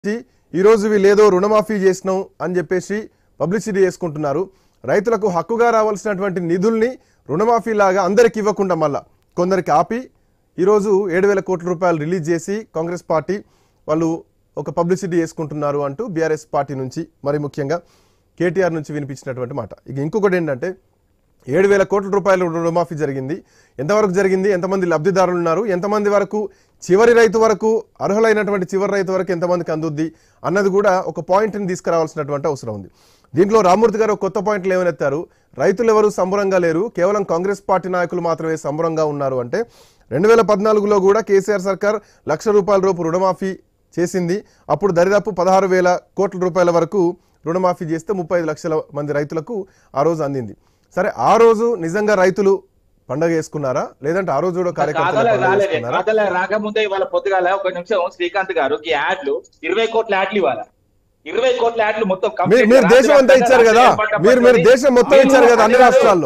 ఈ రోజు వీళ్ళేదో రుణమాఫీ చేసినాం అని చెప్పేసి పబ్లిసిటీ చేసుకుంటున్నారు. రైతులకు హక్కుగా రావాల్సినటువంటి నిధుల్ని రుణమాఫీ లాగా అందరికి ఇవ్వకుండా మళ్ళా కొందరికి ఆపి ఈరోజు 7,000 కోట్ల రూపాయలు రిలీజ్ చేసి కాంగ్రెస్ పార్టీ వాళ్ళు ఒక పబ్లిసిటీ చేసుకుంటున్నారు అంటూ బీఆర్ఎస్ పార్టీ నుంచి మరి ముఖ్యంగా కేటీఆర్ నుంచి వినిపించినటువంటి మాట. ఇక ఇంకొకటి ఏంటంటే 7,000 కోట్ల రూపాయలు రుణమాఫీ జరిగింది. ఎంతవరకు జరిగింది, ఎంతమంది లబ్ధిదారులు ఉన్నారు, ఎంతమంది వరకు చివరి రైతు వరకు అర్హులైనటువంటి చివరి రైతు వరకు ఎంతమందికి అందుద్ది అన్నది కూడా ఒక పాయింట్ని తీసుకురావాల్సినటువంటి అవసరం ఉంది. దీంట్లో రామూర్తి గారు కొత్త పాయింట్లు ఏమనెత్తారు, రైతులు ఎవరు సంబరంగా లేరు, కేవలం కాంగ్రెస్ పార్టీ నాయకులు మాత్రమే సంబరంగా ఉన్నారు అంటే 2014లో కూడా కేసీఆర్ సర్కార్ ₹1,00,000 రూపు రుణమాఫీ చేసింది. అప్పుడు దరిదాపు 16,000 కోట్ల రూపాయల వరకు రుణమాఫీ చేస్తే 35 లక్షల మంది రైతులకు ఆ రోజు అందింది. సరే, ఆ రోజు నిజంగా రైతులు పండగ చేసుకున్నారా, లేదంటే ఆ రోజు కూడా కార్యకర్తలు రాకముందే ఇవాళ పొద్దుగాల ఒక నిమిషం శ్రీకాంత్ గారు ఈ యాడ్లు 20 కోట్ల యాడ్లు ఇవ్వాలి. 20 కోట్ల యాడ్లు మొత్తం మీరు దేశం అంతా ఇచ్చారు కదా, మీరు దేశం మొత్తం ఇచ్చారు కదా అన్ని రాష్ట్రాల్లో.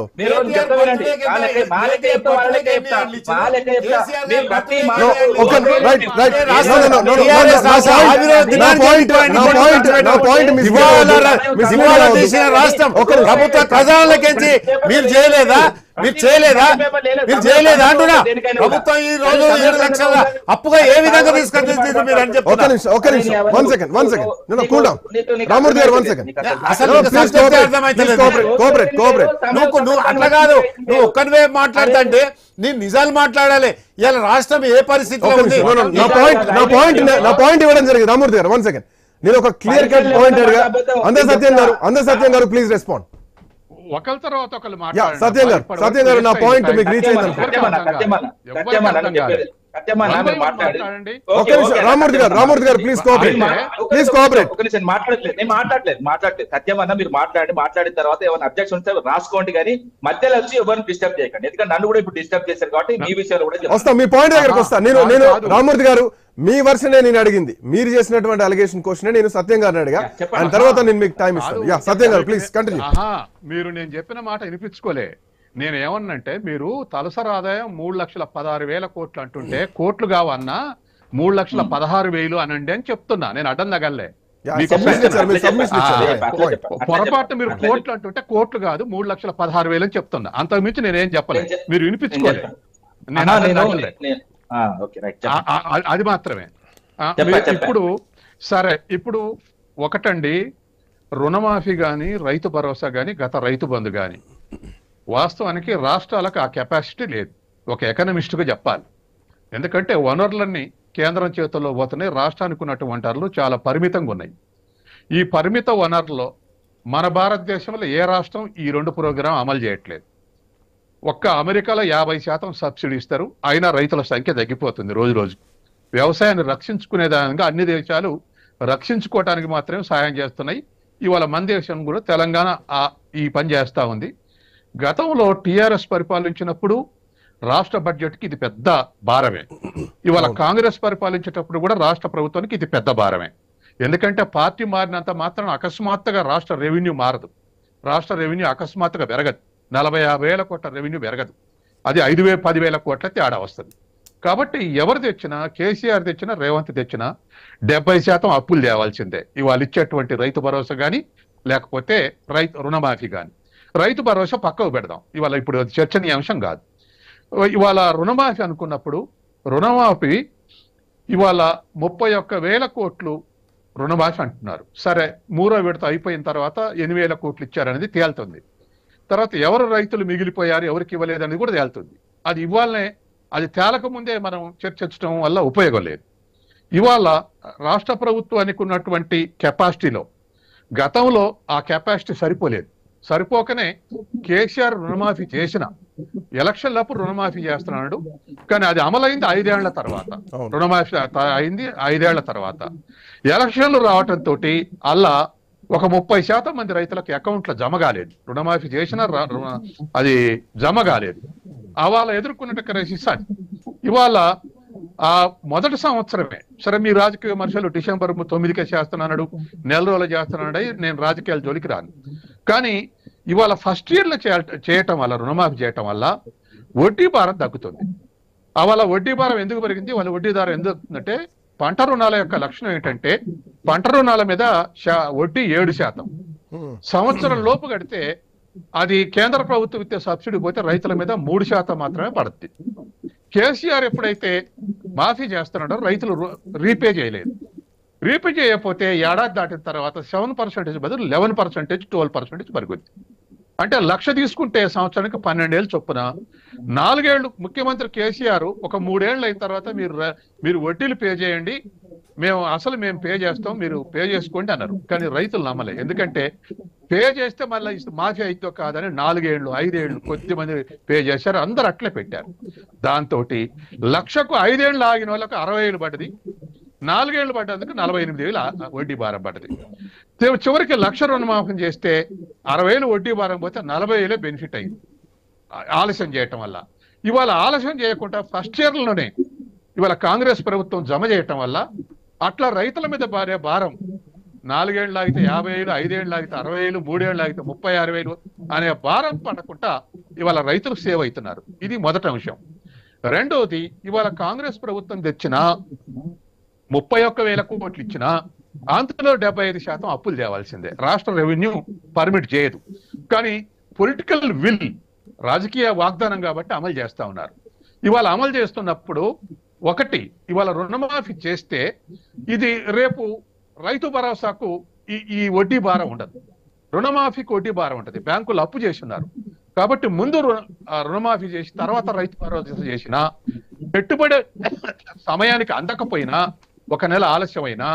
రాష్ట్రం ప్రభుత్వ ఖజానాలకించి మీరు చేయలేదా అంటున్నా. ప్రభుత్వం ఈ రోజు 7 లక్షల అప్పుగా ఏ విధంగా తీసుకొచ్చింది మీరు అని చెప్పి నువ్వు అట్లా కాదు, నువ్వు ఒక్కనివే మాట్లాడుతుంటే నేను నిజాలు మాట్లాడాలి. ఇలా రాష్ట్రం ఏ పరిస్థితిలో ఉంది నా పాయింట్ ఇవ్వడం జరిగింది. రామూర్తి గారు 1 సెకండ్, నేను ఒక క్లియర్ కట్ పాయింట్ అడిగా. అందరు సత్యం గారు ప్లీజ్ రెస్పాండ్. ఒకరి తర్వాత ఒకరు సత్యం గారు నా పాయింట్ మీకు రీచ్ అయింది. రామూర్తి గారు ప్లీజ్ కోఆపరేట్. మాట్లాడలేదు సత్యమన్న, మీరు మాట్లాడిన తర్వాత ఏమైనా అబ్జెక్షన్ ఉంటే రాసుకోండి, కానీ మధ్యలో వచ్చి ఎవరిని డిస్టర్బ్ చేయకండి. ఎందుకంటే నన్ను కూడా ఇప్పుడు డిస్టర్బ్ చేశారు కాబట్టి మీ విషయాలు కూడా వస్తా. మీ పాయింట్ దగ్గరకు వస్తా. నేను రామూర్తి గారు మీ వర్షనే నేను అడిగింది, మీరు చేసినటువంటి అలిగేషన్ క్వశ్చన్ నేను సత్యం గారిని అడిగా, ఆయన తర్వాత నేను మీకు టైం ఇస్తాను. సత్యం గారు ప్లీజ్ కంటిన్యూ. మీరు నేను చెప్పిన మాట వినిపించుకోలే. నేను ఏమన్నంటే, మీరు తలసరి ఆదాయం 3,16,000 కోట్లు అంటుంటే కోట్లు కావన్నా 3,16,000 అనండి అని చెప్తున్నా. నేను అడ్డం తగలే. పొరపాటు మీరు కోట్లు అంటుంటే కోట్లు కాదు 3,16,000 అని చెప్తున్నా. అంతకుమించి నేనేం చెప్పలేదు, మీరు వినిపించుకోలేదు. అది మాత్రమే. ఇప్పుడు సరే, ఇప్పుడు ఒకటండి, రుణమాఫీ గాని రైతు భరోసా గాని గత రైతు బంధు గాని వాస్తవానికి రాష్ట్రాలకు ఆ కెపాసిటీ లేదు. ఒక ఎకనమిస్టుగా చెప్పాలి. ఎందుకంటే వనరులన్నీ కేంద్రం చేతుల్లో పోతున్నాయి, రాష్ట్రానికి ఉన్నటువంటి వనరులు చాలా పరిమితంగా ఉన్నాయి. ఈ పరిమిత వనరుల్లో మన భారతదేశంలో ఏ రాష్ట్రం ఈ 2 ప్రోగ్రాం అమలు చేయట్లేదు. ఒక్క అమెరికాలో 50% సబ్సిడీ ఇస్తారు, అయినా రైతుల సంఖ్య తగ్గిపోతుంది రోజు రోజు. వ్యవసాయాన్ని రక్షించుకునే దానిగా అన్ని దేశాలు రక్షించుకోవటానికి మాత్రమే సాయం చేస్తున్నాయి. ఇవాళ మన దేశం కూడా తెలంగాణ ఈ పని చేస్తూ ఉంది. గతంలో టీఆర్ఎస్ పరిపాలించినప్పుడు రాష్ట్ర బడ్జెట్కి ఇది పెద్ద భారమే. ఇవాళ కాంగ్రెస్ పరిపాలించేటప్పుడు కూడా రాష్ట్ర ప్రభుత్వానికి ఇది పెద్ద భారమే. ఎందుకంటే పార్టీ మారినంత మాత్రం అకస్మాత్తుగా రాష్ట్ర రెవెన్యూ మారదు. రాష్ట్ర రెవెన్యూ అకస్మాత్తుగా పెరగదు. 40,000-50,000 కోట్ల రెవెన్యూ పెరగదు. అది 5,000-10,000 కోట్ల తేడా వస్తుంది. కాబట్టి ఎవరు తెచ్చినా, కేసీఆర్ తెచ్చినా, రేవంత్ తెచ్చినా 70% అప్పులు తేవాల్సిందే. ఇవాళ ఇచ్చేటువంటి రైతు భరోసా కానీ లేకపోతే రుణమాఫీ కానీ. రైతు భరోసా పక్కకు పెడదాం, ఇవాళ ఇప్పుడు చర్చనీయాంశం కాదు. ఇవాళ రుణమాఫీ అనుకున్నప్పుడు రుణమాఫీ ఇవాళ 31,000 కోట్లు రుణమాఫీ అంటున్నారు. సరే, 3వ విడత అయిపోయిన తర్వాత 8,000 కోట్లు ఇచ్చారనేది తేలుతుంది. తర్వాత ఎవరు రైతులు మిగిలిపోయారు, ఎవరికి ఇవ్వలేదు అనేది కూడా తేలుతుంది. అది ఇవ్వాలనే, అది తేలక ముందే మనం చర్చించడం వల్ల ఉపయోగం లేదు. ఇవాళ రాష్ట్ర ప్రభుత్వానికి ఉన్నటువంటి కెపాసిటీలో గతంలో ఆ కెపాసిటీ సరిపోకనే కేసీఆర్ రుణమాఫీ చేసిన ఎలక్షన్లప్పుడు రుణమాఫీ చేస్తున్నాడు. కానీ అది అమలైంది 5 ఏళ్ల తర్వాత. రుణమాఫీ అయింది 5 ఏళ్ల తర్వాత. ఎలక్షన్లు రావటంతో అలా ఒక 30% మంది రైతులకు అకౌంట్లో జమ కాలేదు. రుణమాఫీ చేసిన అది జమ కాలేదు. అవాళ ఎదుర్కొన్న క్రైసిస్ అది. ఇవాళ ఆ మొదటి సంవత్సరమే సరే, మీ రాజకీయ మనుషులు డిసెంబర్ 9కే చేస్తున్నాడు, నెల రోజులు చేస్తున్నాడు, నేను రాజకీయాల జోలికి రాను. కానీ ఇవాళ ఫస్ట్ ఇయర్లో చేయటం వల్ల, రుణమాఫీ చేయటం వల్ల వడ్డీ భారం తగ్గుతుంది. అవాళ వడ్డీ భారం ఎందుకు పెరిగింది, వాళ్ళ వడ్డీ భారం ఎందుకు అంటే పంట రుణాల యొక్క లక్షణం ఏంటంటే పంట రుణాల మీద వడ్డీ 7%, సంవత్సరం లోపు కడితే అది కేంద్ర ప్రభుత్వం ఇచ్చే సబ్సిడీ పోతే రైతుల మీద 3% మాత్రమే పడుతుంది. కేసీఆర్ ఎప్పుడైతే మాఫీ చేస్తున్నాడో రైతులు రీపే చేయలేదు. రీపే చేయకపోతే ఏడాది దాటిన తర్వాత 7% బదులు 11%, 12% పెరుగుద్ది. అంటే 1,00,000 తీసుకుంటే సంవత్సరానికి 12 ఏళ్ళు చొప్పున 4 ఏళ్ళు ముఖ్యమంత్రి కేసీఆర్ ఒక 3 ఏళ్ళు అయిన తర్వాత మీరు వడ్డీలు పే చేయండి, మేము పే చేస్తాం, మీరు పే చేసుకోండి అన్నారు. కానీ రైతులు నమ్మలే. ఎందుకంటే పే చేస్తే మళ్ళీ మాఫీ అయితే కాదని 4 ఏళ్ళు 5 ఏళ్ళు కొద్దిమంది పే చేశారు. అందరు అట్లే పెట్టారు. దాంతో 1,00,000కు 5 ఏళ్ళు ఆగిన వాళ్ళకు 60 ఏళ్ళు పడ్డది, 4 ఏళ్ళు పడ్డందుకు 48 ఏళ్ళు వడ్డీ భారం పడ్డది. చివరికి 1,00,000 రుణమాఫీ చేస్తే 60 ఏళ్ళు వడ్డీ భారం పోతే 40 ఏళ్ళే బెనిఫిట్ అయింది ఆలస్యం చేయటం వల్ల. ఇవాళ ఆలస్యం చేయకుండా ఫస్ట్ ఇయర్లోనే ఇవాళ కాంగ్రెస్ ప్రభుత్వం జమ చేయటం వల్ల అట్లా రైతుల మీద భారం 4 ఏళ్ళు ఆగితే 50 ఏళ్ళు, 5 ఏళ్ళు ఆగితే 60 ఏళ్ళు, 3 ఏళ్ళు ఆగితే 36,000 అనే భారం పడకుండా ఇవాళ రైతులు సేవ్ అవుతున్నారు. ఇది మొదటి అంశం. రెండవది, ఇవాళ కాంగ్రెస్ ప్రభుత్వం తెచ్చిన 31,000 కోట్లు ఇచ్చినా అందులో 75% అప్పులు తేవాల్సిందే. రాష్ట్ర రెవెన్యూ పర్మిట్ చేయదు. కానీ పొలిటికల్ విల్, రాజకీయ వాగ్దానం కాబట్టి అమలు చేస్తా ఉన్నారు. ఇవాళ అమలు చేస్తున్నప్పుడు ఒకటి, ఇవాళ రుణమాఫీ చేస్తే ఇది రేపు రైతు భరోసాకు ఈ వడ్డీ భారం ఉండదు, రుణమాఫీకి వడ్డీ భారం ఉంటుంది. బ్యాంకులు అప్పు చేస్తున్నారు కాబట్టి ముందు రుణమాఫీ చేసి తర్వాత రైతు భరోసా చేసినా పెట్టుబడి సమయానికి అందకపోయినా 1 నెల ఆలస్యమైనా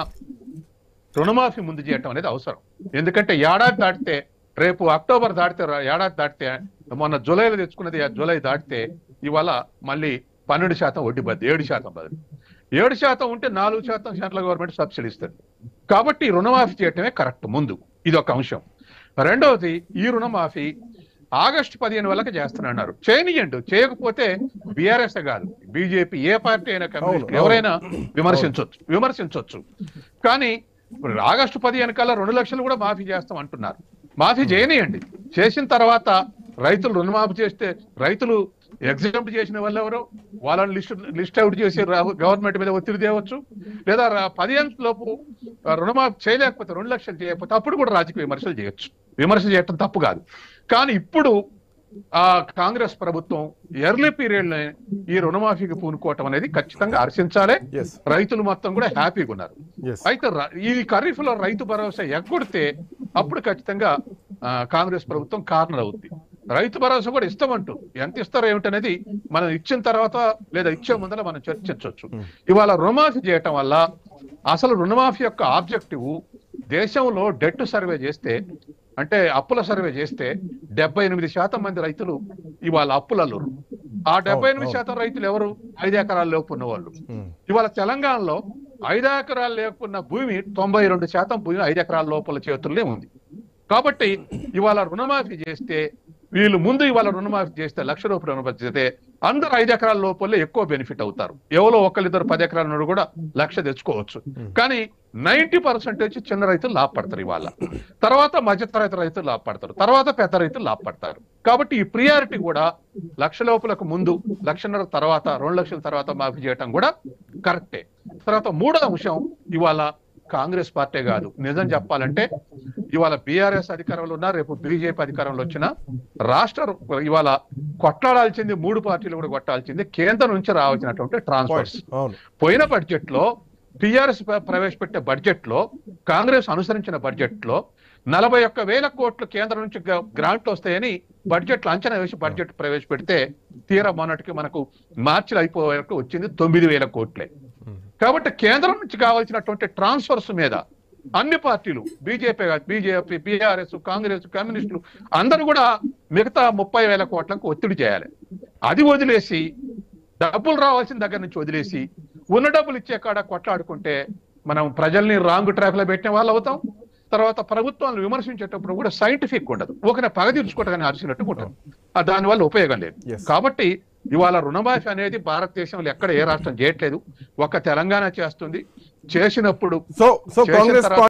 రుణమాఫీ ముందు చేయటం అనేది అవసరం. ఎందుకంటే ఏడాది దాటితే, రేపు అక్టోబర్ దాటితే ఏడాది దాటితే, మొన్న జూలైలో తెచ్చుకున్నది జూలై దాటితే ఇవాళ మళ్ళీ 12% వడ్డీ బద్దు, 7% బదులు 7% ఉంటే 4% సెంట్రల్ గవర్నమెంట్ సబ్సిడీ ఇస్తుంది. కాబట్టి రుణమాఫీ చేయటమే కరెక్ట్ ముందు. ఇది ఒక అంశం. రెండవది, ఈ రుణమాఫీ ఆగస్టు 15 వరకు చేస్తున్నారు. చేయనియండు, చేయకపోతే బీఆర్ఎస్ కాదు బీజేపీ, ఏ పార్టీ అయినా కమ్యూనిస్ట్ ఎవరైనా విమర్శించవచ్చు. కానీ ఆగస్టు 15 కల్లా 2 లక్షలు కూడా మాఫీ చేస్తాం అంటున్నారు. మాఫీ చేయనియండి. చేసిన తర్వాత రైతులు రుణమాఫీ చేస్తే రైతులు ఎగ్జామ్ట్ చేసిన వాళ్ళు ఎవరో వాళ్ళని లిస్ట్ అవుట్ చేసి గవర్నమెంట్ మీద ఒత్తిడి తేవచ్చు. లేదా 15 లోపు రుణమాఫీ చేయలేకపోతే 2 లక్షలు చేయకపోతే అప్పుడు కూడా రాజకీయ విమర్శలు చేయొచ్చు. విమర్శ చేయటం తప్పు కాదు. కానీ ఇప్పుడు కాంగ్రెస్ ప్రభుత్వం ఎర్లీ పీరియడ్ ఈ రుణమాఫీకి పూనుకోవటం అనేది ఖచ్చితంగా హర్షించాలి. రైతులు మొత్తం కూడా హ్యాపీగా ఉన్నారు. అయితే ఈ ఖరీఫ్ లో రైతు భరోసా ఎగ్గొడితే అప్పుడు ఖచ్చితంగా కాంగ్రెస్ ప్రభుత్వం కార్నర్ అవుద్ది. రైతు భరోసా కూడా ఇస్తామంటూ ఎంత ఇస్తారో ఏమిటనేది మనం ఇచ్చిన తర్వాత లేదా ఇచ్చే ముందర మనం చర్చించవచ్చు. ఇవాళ రుణమాఫీ చేయటం వల్ల అసలు రుణమాఫీ యొక్క ఆబ్జెక్టివ్ దేశంలో డెట్ సర్వే చేస్తే, అంటే అప్పుల సర్వే చేస్తే 78% మంది రైతులు ఇవాళ అప్పులలో. ఆ 78% రైతులు ఎవరు? 5 ఎకరాల లోపు ఉన్న వాళ్ళు. ఇవాళ తెలంగాణలో 5 ఎకరాలు లేకున్న భూమి 92% భూమి 5 ఎకరాల లోపల చేతుల్లో ఉంది. కాబట్టి ఇవాళ రుణమాఫీ చేస్తే వీళ్ళు ముందు ఇవాళ రుణమాఫీ చేస్తే 1,00,000 రూపాయలు రుణమాఫీ చేస్తే అందరూ 5 ఎకరాల లోపలే ఎక్కువ బెనిఫిట్ అవుతారు. ఎవరో 1-2 10 ఎకరాల కూడా 1,00,000 తెచ్చుకోవచ్చు. కానీ 90% చిన్న రైతులు లాభపడతారు. ఇవాళ తర్వాత మధ్యతరగతి రైతులు లాభపడతారు, తర్వాత పెద్ద రైతులు లాభపడతారు. కాబట్టి ఈ ప్రియారిటీ కూడా 1,00,000 లోపలకు ముందు, 1,50,000 తర్వాత, 2 లక్షల తర్వాత మాఫీ చేయటం కూడా కరెక్టే. తర్వాత మూడో అంశం, ఇవాళ కాంగ్రెస్ పార్టీ కాదు, నిజం చెప్పాలంటే ఇవాళ బీఆర్ఎస్ అధికారంలో ఉన్నా, రేపు బీజేపీ అధికారంలో వచ్చినా రాష్ట్ర ఇవాళ కొట్లాడాల్సింది 3 పార్టీలు కూడా కొట్టాల్సింది కేంద్రం నుంచి రావాల్సినటువంటి ట్రాన్స్ఫర్స్. పోయిన బడ్జెట్ లో టీఆర్ఎస్ ప్రవేశపెట్టే బడ్జెట్ లో, కాంగ్రెస్ అనుసరించిన బడ్జెట్ లో 41,000 కోట్లు కేంద్రం నుంచి గ్రాంట్ వస్తాయని బడ్జెట్ లో అంచనా వేసి బడ్జెట్ ప్రవేశపెడితే తీరా మొన్నటికి మనకు మార్చిలో అయిపోయే వరకు వచ్చింది 9,000 కోట్లే. కాబట్టి కేంద్రం నుంచి కావాల్సినటువంటి ట్రాన్స్ఫర్స్ మీద అన్ని పార్టీలు, బీజేపీ, బీఆర్ఎస్, కాంగ్రెస్, కమ్యూనిస్టులు అందరూ కూడా మిగతా 30,000 కోట్లకు ఒత్తిడి చేయాలి. అది వదిలేసి, డబ్బులు రావాల్సిన దగ్గర నుంచి వదిలేసి ఉన్న డబ్బులు ఇచ్చే కాడ కొట్లాడుకుంటే మనం ప్రజల్ని రాంగ్ ట్రాక్ లో పెట్టిన వాళ్ళు అవుతాం. తర్వాత ప్రభుత్వాలను విమర్శించేటప్పుడు కూడా సైంటిఫిక్ ఉండదు, ఒకనే పగ తీర్చుకోవటాన్ని అరిచినట్టు ఉంటుంది. దానివల్ల ఉపయోగం లేదు. కాబట్టి ఇవాళ రుణమాఫీ అనేది భారతదేశంలో ఎక్కడ ఏ రాష్ట్రం చేయట్లేదు, ఒక తెలంగాణ చేస్తుంది. చేసినప్పుడు